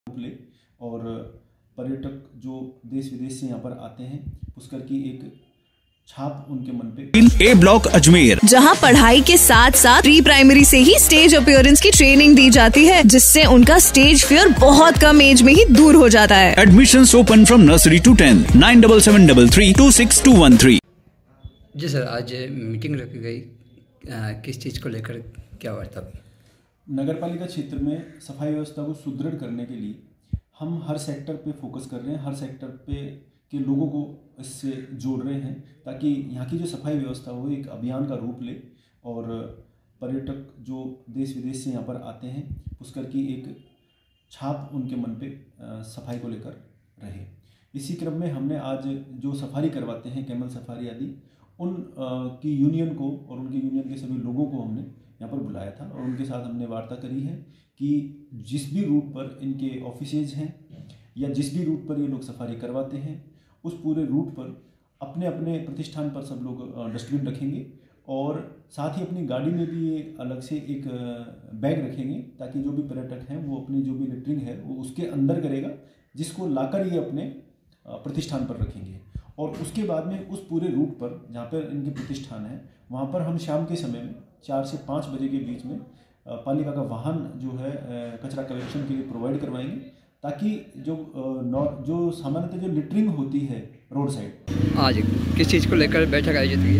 ले और पर्यटक जो देश विदेश से यहाँ पर आते हैं पुष्कर की एक छाप उनके मन पे। ए ब्लॉक अजमेर, जहाँ पढ़ाई के साथ साथ प्री प्राइमरी से ही स्टेज अपीयरेंस की ट्रेनिंग दी जाती है, जिससे उनका स्टेज फियर बहुत कम एज में ही दूर हो जाता है। Admissions open from nursery to 10, 9773326213। जी सर, आज मीटिंग रखी गई, किस चीज़ को लेकर क्या हुआ था? नगरपालिका क्षेत्र में सफाई व्यवस्था को सुदृढ़ करने के लिए हम हर सेक्टर पे फोकस कर रहे हैं, हर सेक्टर पे के लोगों को इससे जोड़ रहे हैं ताकि यहाँ की जो सफाई व्यवस्था हो एक अभियान का रूप ले और पर्यटक जो देश विदेश से यहाँ पर आते हैं पुष्कर की एक छाप उनके मन पे सफाई को लेकर रहे। इसी क्रम में हमने आज जो सफारी करवाते हैं कैमल सफारी आदि उन की यूनियन को और उनके यूनियन के सभी लोगों को हमने यहाँ पर बुलाया था और उनके साथ हमने वार्ता करी है कि जिस भी रूट पर इनके ऑफिसेज हैं या जिस भी रूट पर ये लोग सफारी करवाते हैं उस पूरे रूट पर अपने अपने प्रतिष्ठान पर सब लोग डस्टबिन रखेंगे और साथ ही अपनी गाड़ी में भी ये अलग से एक बैग रखेंगे ताकि जो भी पर्यटक हैं वो अपनी जो भी लिटरिंग है वो उसके अंदर करेगा, जिसको लाकर ये अपने प्रतिष्ठान पर रखेंगे। और उसके बाद में उस पूरे रूट पर जहाँ पर इनके प्रतिष्ठान है वहाँ पर हम शाम के समय में 4 से 5 बजे के बीच में पालिका का वाहन जो है कचरा कलेक्शन के लिए प्रोवाइड करवाएंगे ताकि जो सामान्यतः जो लिटरिंग होती है रोड साइड। आज किस चीज़ को लेकर बैठक आयोजित की?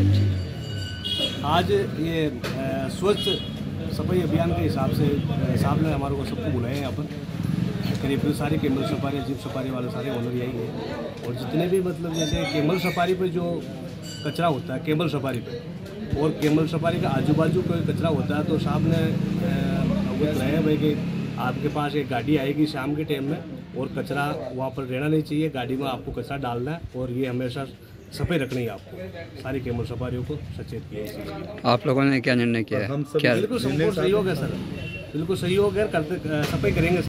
आज ये स्वच्छ सफाई अभियान के हिसाब से साहब ने हमारे को सबको बुलाए हैं यहाँ पर। करीब सारे केमल सफारी जीप सफारी वाले सारे ओनर यही हैं और जितने भी मतलब जैसे केमल सफारी पे जो कचरा होता है केमल सफारी पे और केमल सफारी के आजू बाजू कोई कचरा होता है तो साहब ने अवगत रहे भाई कि आपके पास एक गाड़ी आएगी शाम के टाइम में और कचरा वहाँ पर रहना नहीं चाहिए, गाड़ी में आपको कचरा डालना है और ये हमेशा सफाई रखनी है आपको। सारी केमल सफारियों को सचेत किया है। आप लोगों ने क्या निर्णय किया है? बिल्कुल संपूर्ण सहयोग है सर, बिल्कुल सहयोग है, करते सफाई करेंगे।